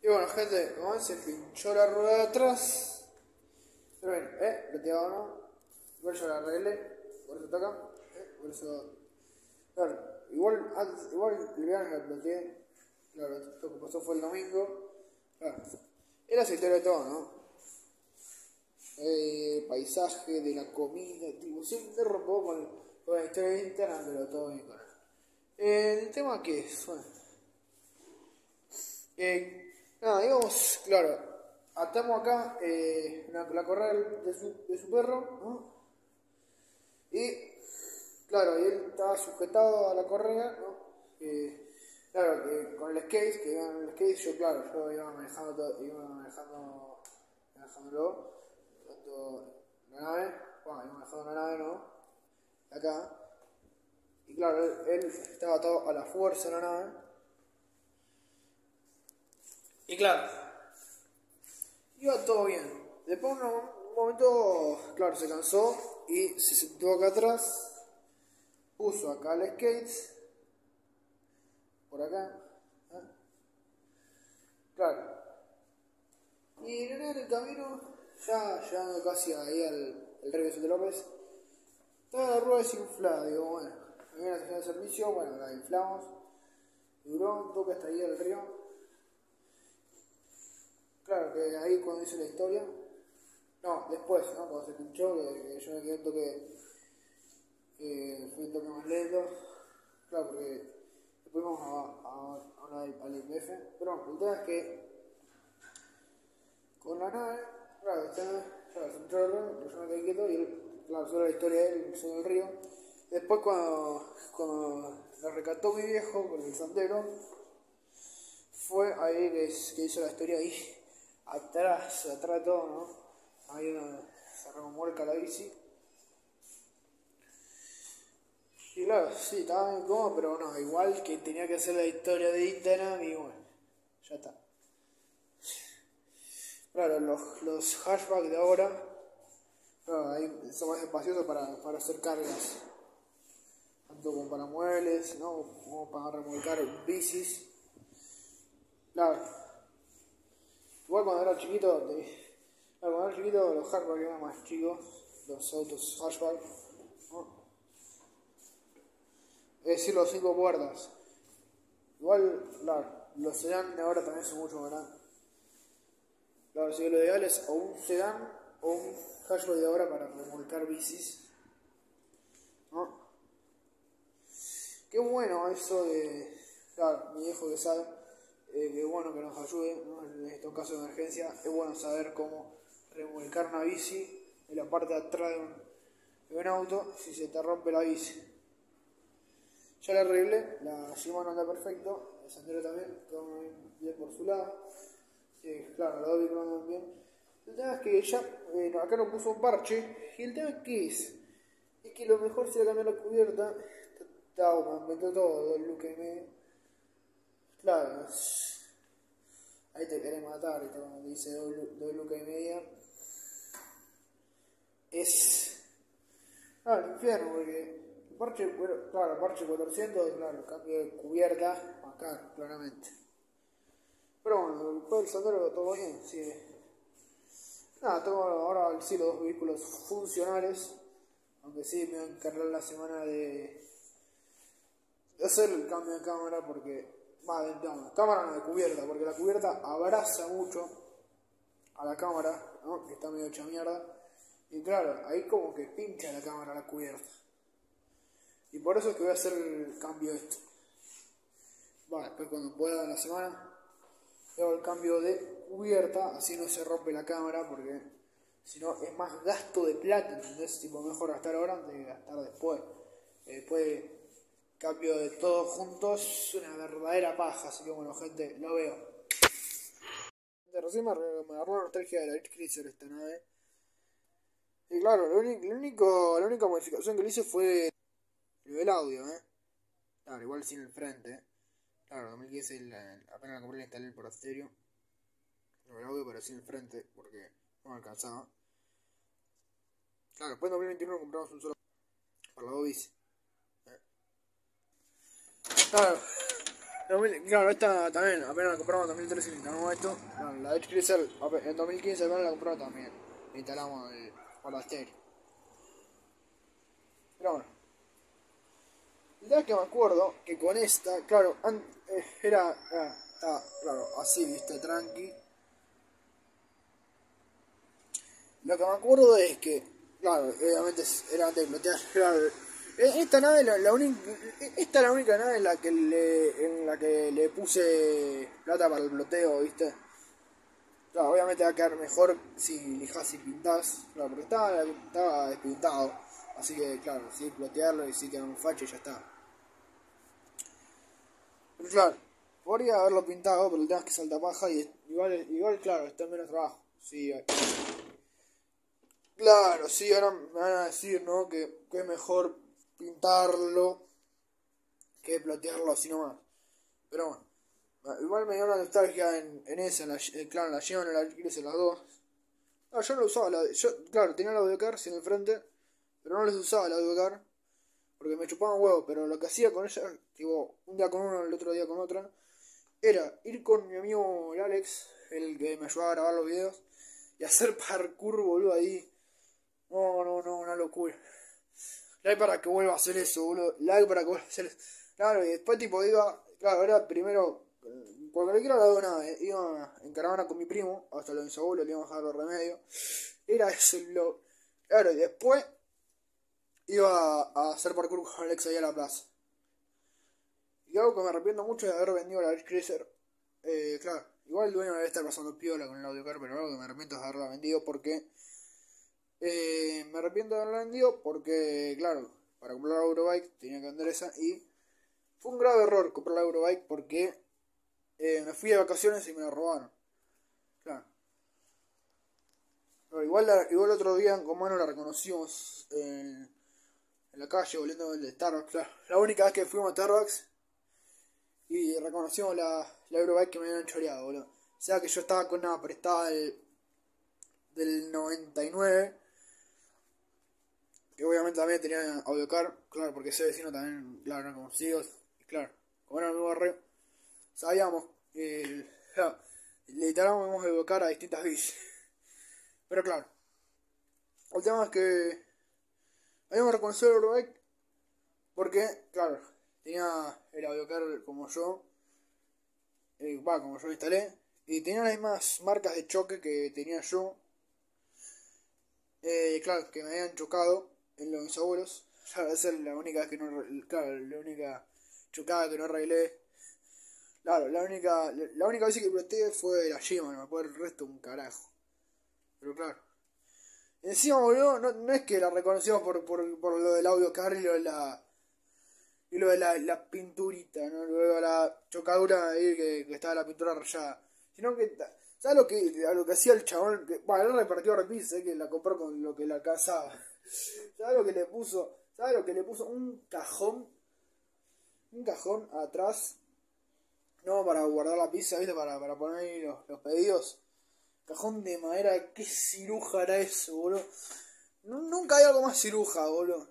Y bueno, gente, como se pinchó la rueda de atrás. Pero bien, lo tiraba no. Igual yo la arreglé, por eso toca. Por eso. Claro, igual el viernes la planteé. Claro, lo que pasó fue el domingo. Claro, era esa historia de todo, ¿no? Paisaje, de la comida, tipo, siempre rompo con la historia de Instagram, pero todo bien con él. El tema que es, bueno. Nada, digamos, claro, atamos acá la correa de su perro, ¿no? Y, claro, y él estaba sujetado a la correa, ¿no? Claro, que con el skate, que iba en el skate, yo iba manejando todo, manejándolo, tanto la nave, bueno, iba manejando la nave, ¿no? Acá, y claro, él estaba atado a la fuerza de la nave, y claro, iba todo bien. Después un momento, claro, se cansó y se sentó acá atrás, puso acá el skate, por acá, ¿eh? Claro. Y en el camino, ya llegando casi ahí al río Vicente López, estaba la rueda desinflada. Digo, bueno, me viene a la estación de servicio, bueno, la inflamos, duró un toque hasta ahí al río. Claro que ahí cuando hice la historia, no, después, ¿no? Cuando se pinchó, que yo me quedé un toque, fue un toque más lento, claro, porque después vamos al IMF, pero bueno, el tema es que con la nave, claro, claro, se entró el río, yo me quedé quieto y él, claro, solo la historia de él, empezó en el río. Después cuando la rescató mi viejo con el sandero, fue ahí que hizo la historia ahí, atrás de todo, ¿no? Ahí se remolca la bici. Y claro, sí, estaba bien cómodo, pero no, igual que tenía que hacer la historia de Instagram y bueno, ya está. Claro, los hashbags de ahora, claro, ahí son más espaciosos para hacer cargas, tanto como para muebles, ¿no? Como para remolcar bicis. Claro, igual cuando era chiquito los hashbags eran más chicos, los autos hashbags, ¿no? Es decir, los 5 puertas. Igual, claro, los sedán de ahora también son mucho más grandes. Claro, si lo ideal es o un sedán o un hatchback de ahora para remolcar bicis, ¿no? Qué bueno eso de, claro, mi viejo que sabe, qué bueno que nos ayude, ¿no? En estos casos de emergencia, es bueno saber cómo remolcar una bici en la parte de atrás de un auto si se te rompe la bici. Ya la arreglé, la Shimano anda perfecto, el sendero también, todo bien por su lado. Claro, los dos vehículos andan bien. El tema es que ya, acá nos puso un parche, y el tema es que es que lo mejor sería cambiar la cubierta. Me inventó todo, el look me. Claro, ahí te querés matar, y cuando dice dos lucas y media. Es. Claro, el infierno, porque el parche, bueno, claro, el parche 400, claro, cambio de cubierta, acá, claramente. Pero bueno, después del sendero todo bien, sí. Nada, tengo ahora sí los dos vehículos funcionales, aunque sí me voy a encargar la semana de hacer el cambio de cámara porque, no, cámara no de cubierta, porque la cubierta abraza mucho a la cámara, ¿no? Que está medio hecha mierda, y claro, ahí como que pincha la cámara la cubierta. Y por eso es que voy a hacer el cambio este. Después cuando pueda en la semana hago el cambio de cubierta, así no se rompe la cámara, porque si no es más gasto de plata, ¿entendés? Tipo, mejor gastar ahora antes de gastar después. Después cambio de todos juntos, una verdadera paja, así que bueno, gente, lo veo. Recién me agarró la nostalgia de la Ridge Cruiser esta nave. Y claro, la única modificación que le hice fue lo del audio, Claro, igual sin el frente, Claro, 2015 apenas la compré, le instalé el por estéreo. El audio, pero sin el frente, porque no me alcanzaba. Claro, después en 2021 compramos un solo para la dos bici. Claro, Claro, esta también, apenas la compramos en 2013 y instalamos esto. Claro, la Edge Cruiser en 2015 apenas la compramos también. Instalamos el Forastero. Pero bueno, la verdad es que me acuerdo que con esta, claro, estaba, claro, así, viste, tranqui. Lo que me acuerdo es que, claro, obviamente era antes de explotar, claro. Esta nave, esta es la única nave en la que le puse plata para el ploteo, viste. Claro, obviamente va a quedar mejor si lijas y pintás, claro, porque estaba despintado. Así que, claro, sí, plotearlo y sí queda un facho y ya está. Pero claro, podría haberlo pintado, pero el tema es que salta paja y igual claro, está en menos trabajo. Sí, claro, sí, ahora me van a decir, ¿no? Que es mejor pintarlo que plotearlo así nomás. Pero bueno, igual me dio una nostalgia en esa, claro, la llevan en la iglesia las dos. Ah, yo no lo usaba, claro, tenía la audiocar sin el frente, pero no les usaba la audiocar porque me chupaban huevos, pero lo que hacía con ella, tipo, un día con una, el otro día con otra, era ir con mi amigo el Alex, el que me ayudaba a grabar los videos, y hacer parkour, boludo, ahí. No, una locura. Like para que vuelva a hacer eso, boludo. Like para que vuelva a hacer eso. Claro, y después tipo iba, claro, era primero, por cualquier lado de nada, iba en caravana con mi primo, hasta los de mis abuelos, le íbamos a dar los remedios. Era eso, claro, y después iba a hacer parkour con Alex ahí a la plaza. Y algo que me arrepiento mucho de haber vendido la Ridge Cruiser. Claro, igual el dueño debe estar pasando piola con el audiocar, pero algo que me arrepiento es haberla vendido porque... me arrepiento de haberla vendido porque, claro, para comprar la Eurobike tenía que vender esa y fue un grave error comprar la Eurobike porque me fui de vacaciones y me la robaron. Claro. Pero igual otro día en Comano la reconocimos en la calle volviendo del Starbucks. Claro. La única vez que fuimos a Starbucks y reconocimos la Eurobike que me habían choreado, boludo. O sea que yo estaba con una prestada del 99, que obviamente también tenía audiocar, claro, porque ese vecino también, claro, eran conocidos, y claro, como era mi barrio, sabíamos, claro, le instalamos audiocar a distintas bicis. Pero claro, el tema es que habíamos reconocido el Eurobike porque, claro, tenía el audiocar como yo, como yo lo instalé, y tenía las mismas marcas de choque que tenía yo, claro, que me habían chocado en los mis abuelos. Claro, esa es la única vez que no, claro, la única chocada que no arreglé. Claro, la única vez que presté fue la Shima, no me acuerdo el resto un carajo. Pero claro. Encima, boludo, no es que la reconocimos por lo del audio car y lo de la pinturita, ¿no? Luego de la chocadura ahí que estaba la pintura rayada. Sino que, ¿sabes lo que hacía el chabón? Bueno, él repartió repisas, que la compró con lo que le alcanzaba. ¿Sabes lo que le puso? ¿Sabes lo que le puso? Un cajón atrás, no para guardar la pizza, ¿viste? Para poner ahí los pedidos. Cajón de madera, qué ciruja era eso, boludo. Nunca hay algo más ciruja, boludo.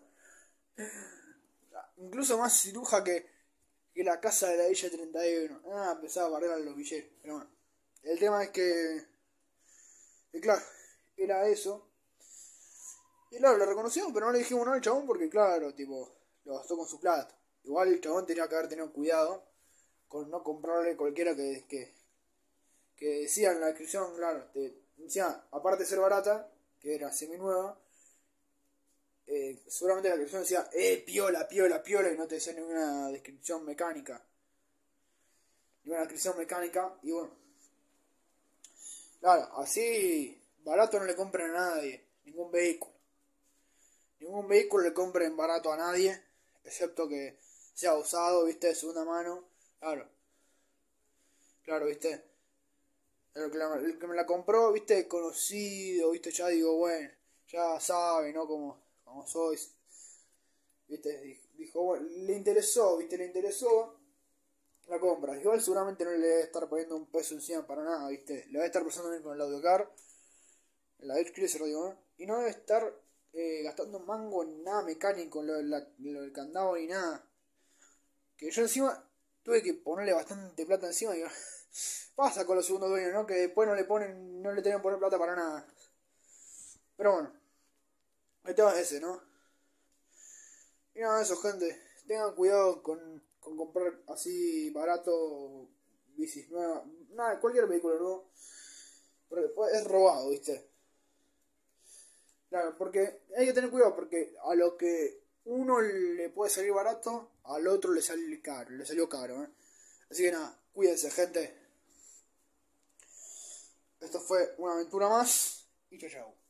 Incluso más ciruja que la casa de la Villa 31. Ah, empezaba a barrer a los billetes. Pero bueno, el tema es que claro, era eso. Y claro, lo reconocimos, pero no le dijimos nada al chabón porque, claro, tipo, lo gastó con su plata. Igual el chabón tenía que haber tenido cuidado con no comprarle cualquiera que decía en la descripción, claro, decía, aparte de ser barata, que era semi nueva, seguramente la descripción decía, piola, piola, piola, y no te decía ninguna descripción mecánica. Ninguna descripción mecánica, y bueno, claro, así barato no le compren a nadie, ningún vehículo. Ningún vehículo le compren barato a nadie, excepto que sea usado, viste, de segunda mano. Claro, claro, viste. El que me la compró, viste, conocido, viste, ya digo, bueno, ya sabe, ¿no? Como sois. Viste, dijo, bueno, le interesó, viste, le interesó la compra. Igual seguramente no le debe estar poniendo un peso encima para nada, viste. Le va a estar pasando bien con el audiocar, la Edge Cruiser, digo, ¿no? Y no debe estar gastando mango en nada mecánico, lo del candado ni nada. Que yo encima tuve que ponerle bastante plata encima y pasa con los segundos dueños, ¿no? Que después no le tenían que poner plata para nada. Pero bueno, el tema es ese, ¿no? Y nada, eso, gente. Tengan cuidado con comprar así barato bicis nuevas. Nada, cualquier vehículo nuevo. Porque después es robado, ¿viste? Claro, porque hay que tener cuidado porque a lo que uno le puede salir barato, al otro le sale caro, le salió caro, ¿eh? Así que nada, cuídense, gente. Esto fue una aventura más y chao, chao.